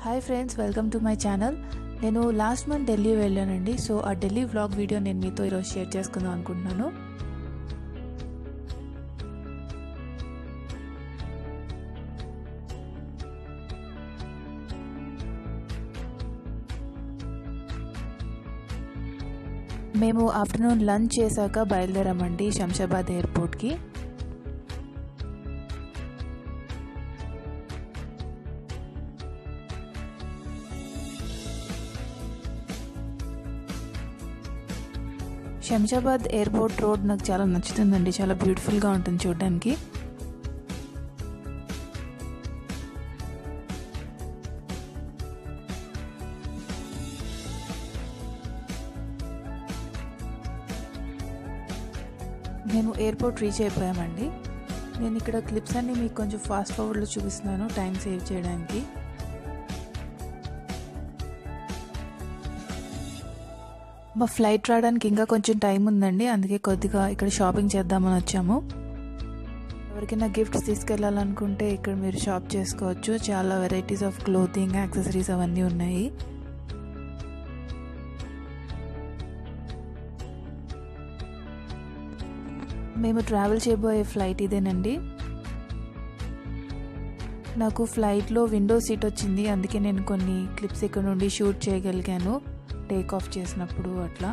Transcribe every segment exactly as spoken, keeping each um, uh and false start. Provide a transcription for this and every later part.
Hi friends, welcome to my channel. నేను last month Delhi వెళ్ళానండి. So ఆ ఢిల్లీ వ్లాగ్ వీడియో నేను మీతో ఈరోజు షేర్ చేసుకుందాం అనుకుంటున్నాను. మేము ఆఫ్టర్నూన్ లంచ్ చేశాక బయలుదేరామండి శంషాబాద్ ఎయిర్పోర్ట్కి. శంషాబాద్ ఎయిర్పోర్ట్ రోడ్ నాకు చాలా నచ్చుతుందండి. చాలా బ్యూటిఫుల్గా ఉంటుంది చూడడానికి. మేము ఎయిర్పోర్ట్ రీచ్ అయిపోయామండి. నేను ఇక్కడ క్లిప్స్ అన్ని మీకు కొంచెం ఫాస్ట్ ఫార్వర్డ్లో చూపిస్తున్నాను టైం సేవ్ చేయడానికి. మా ఫ్లైట్ రావడానికి ఇంకా కొంచెం టైం ఉందండి, అందుకే కొద్దిగా ఇక్కడ షాపింగ్ చేద్దామని వచ్చాము. ఎవరికైనా గిఫ్ట్స్ తీసుకెళ్ళాలనుకుంటే ఇక్కడ మీరు షాప్ చేసుకోవచ్చు. చాలా వెరైటీస్ ఆఫ్ క్లోతింగ్, యాక్సెసరీస్ అవన్నీ ఉన్నాయి. మేము ట్రావెల్ చేయబోయే ఫ్లైట్ ఇదేనండి. నాకు ఫ్లైట్లో విండో సీట్ వచ్చింది, అందుకే నేను కొన్ని క్లిప్స్ ఇక్కడ నుండి షూట్ చేయగలిగాను టేక్ ఆఫ్ చేసినప్పుడు అట్లా.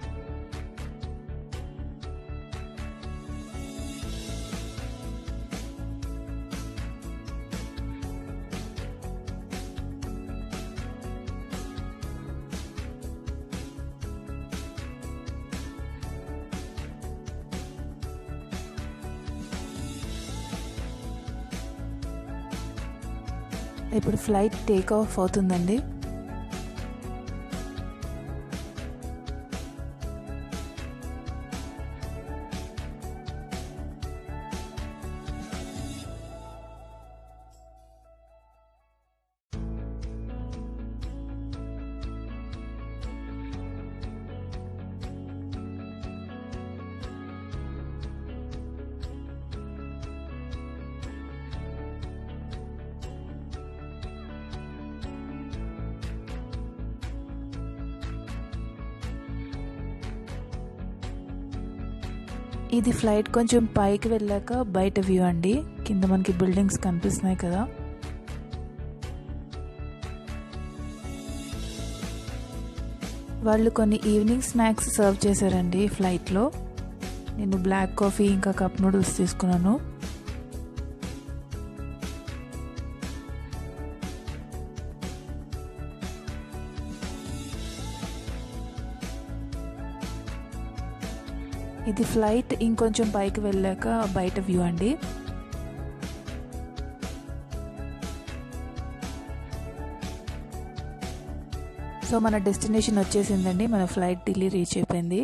ఇప్పుడు ఫ్లైట్ టేక్ ఆఫ్ అవుతుందండి. ఇది ఫ్లైట్ కొంచెం పైకి వెళ్ళాక బయట వ్యూ అండి. కింద మనకి బిల్డింగ్స్ కనిపిస్తున్నాయి కదా. వాళ్ళు కొన్ని ఈవినింగ్ స్నాక్స్ సర్వ్ చేశారండి ఫ్లైట్లో. నేను బ్లాక్ కాఫీ ఇంకా కప్ నూడిల్స్ తీసుకున్నాను. ఇది ఫ్లైట్ ఇంకొంచెం పైకి వెళ్ళాక బయట వ్యూ అండి. సో మన డెస్టినేషన్ వచ్చేసిందండి. మన ఫ్లైట్ ఢిల్లీ రీచ్ అయిపోయింది.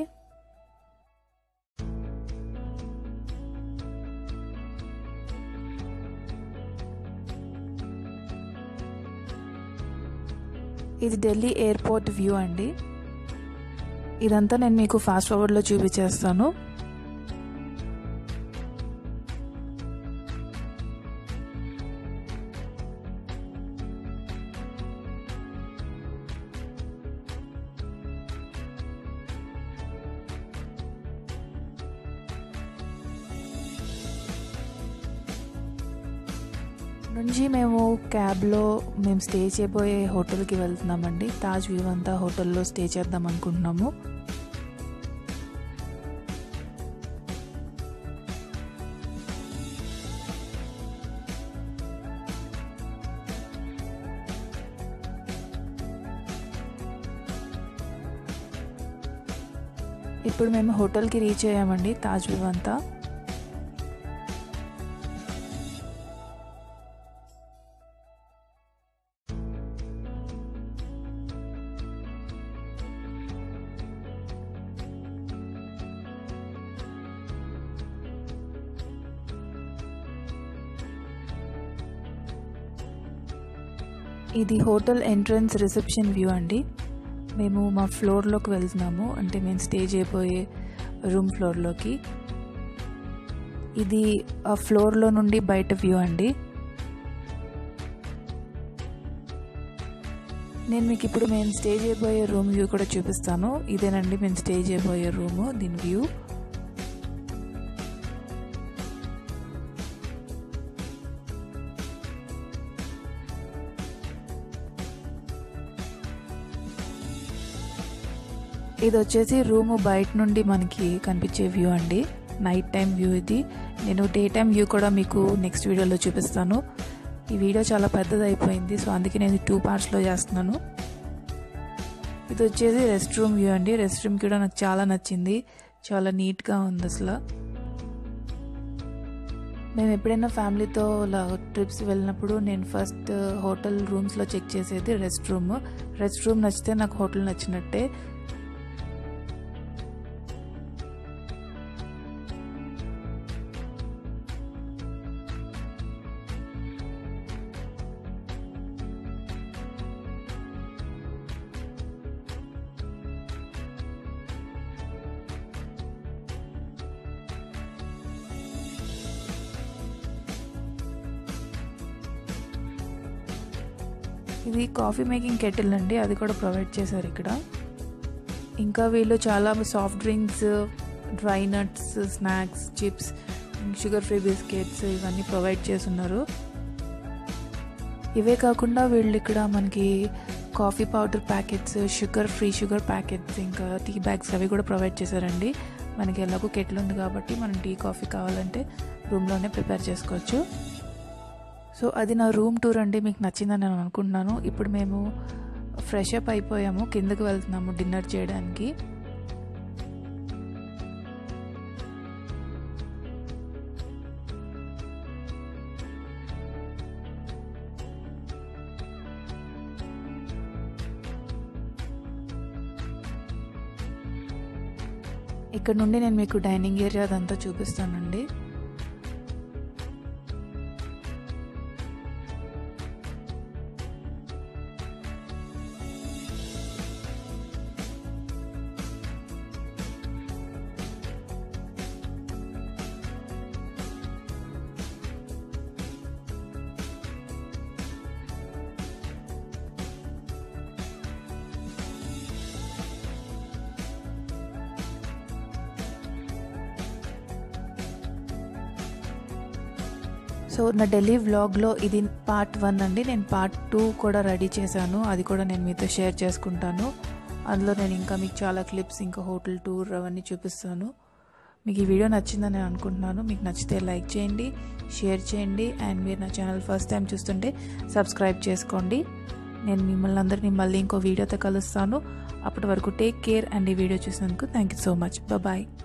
ఇది ఢిల్లీ ఎయిర్పోర్ట్ వ్యూ అండి. ఇదంతా నేను మీకు ఫాస్ట్ ఫార్వర్డ్లో చూపించేస్తాను. నుంచి మేము క్యాబ్లో మేము స్టే చేయబోయే హోటల్కి వెళ్తున్నామండి. తాజ్ వివంతా హోటల్లో స్టే చేద్దాం అనుకుంటున్నాము. ఇప్పుడు మేము హోటల్కి రీచ్ అయ్యామండి, తాజ్ వివంతా. ఇది హోటల్ ఎంట్రన్స్ రిసెప్షన్ వ్యూ అండి. మేము మా ఫ్లోర్లోకి వెళ్తున్నాము, అంటే మేము స్టే చేయబోయే రూమ్ ఫ్లోర్లోకి. ఇది ఆ ఫ్లోర్లో నుండి బయట వ్యూ అండి. నేను మీకు ఇప్పుడు మేము స్టే చేయబోయే రూమ్ వ్యూ కూడా చూపిస్తాను. ఇదేనండి మేము స్టే చేయబోయే రూము, దీని వ్యూ. ఇది వచ్చేసి రూము బయట నుండి మనకి కనిపించే వ్యూ అండి, నైట్ టైం వ్యూ ఇది. నేను డే టైం వ్యూ కూడా మీకు నెక్స్ట్ వీడియోలో చూపిస్తాను. ఈ వీడియో చాలా పెద్దది అయిపోయింది, సో అందుకే నేను టూ పార్ట్స్లో చేస్తున్నాను. ఇది వచ్చేసి రెస్ట్ రూమ్ వ్యూ అండి. రెస్ట్ రూమ్ కూడా నాకు చాలా నచ్చింది, చాలా నీట్గా ఉంది అసలు. మేము ఎప్పుడైనా ఫ్యామిలీతో ట్రిప్స్ వెళ్ళినప్పుడు నేను ఫస్ట్ హోటల్ రూమ్స్లో చెక్ చేసేది రెస్ట్ రూమ్. రెస్ట్ రూమ్ నచ్చితే నాకు హోటల్ నచ్చినట్టే. ఇది కాఫీ మేకింగ్ కెటిల్ అండి, అది కూడా ప్రొవైడ్ చేశారు ఇక్కడ. ఇంకా వీళ్ళు చాలా soft drinks, dry nuts, snacks, chips, sugar free biscuits ఇవన్నీ ప్రొవైడ్ చేస్తున్నారు. ఇవే కాకుండా వీళ్ళు ఇక్కడ మనకి coffee powder packets, sugar free sugar packets, ఇంకా టీ బ్యాగ్స్ అవి కూడా ప్రొవైడ్ చేశారండి. మనకి ఎలాగో కెటిల్ ఉంది కాబట్టి మనం టీ కాఫీ కావాలంటే రూమ్లోనే ప్రిపేర్ చేసుకోవచ్చు. సో అది నా రూమ్ టూర్ అండి, మీకు నచ్చిందని నేను అనుకుంటున్నాను. ఇప్పుడు మేము ఫ్రెష్ అప్ అయిపోయాము, కిందకు వెళ్తున్నాము డిన్నర్ చేయడానికి. ఇక్కడ నుండి నేను మీకు డైనింగ్ ఏరియా అదంతా చూపిస్తానండి. సో నా ఢిల్లీ వ్లాగ్లో ఇది పార్ట్ వన్ అండి. నేను పార్ట్ టూ కూడా రెడీ చేశాను, అది కూడా నేను మీతో షేర్ చేసుకుంటాను. అందులో నేను ఇంకా మీకు చాలా క్లిప్స్, ఇంకా హోటల్ టూర్ అవన్నీ చూపిస్తాను. మీకు ఈ వీడియో నచ్చిందని నేను అనుకుంటున్నాను. మీకు నచ్చితే లైక్ చేయండి, షేర్ చేయండి, అండ్ మీరు నా ఛానల్ ఫస్ట్ టైం చూస్తుంటే సబ్స్క్రైబ్ చేసుకోండి. నేను మిమ్మల్ని అందరినీ మళ్ళీ ఇంకో వీడియోతో కలుస్తాను. అప్పటి వరకు టేక్ కేర్, అండ్ ఈ వీడియో చూసినందుకు thank you so much. Bye.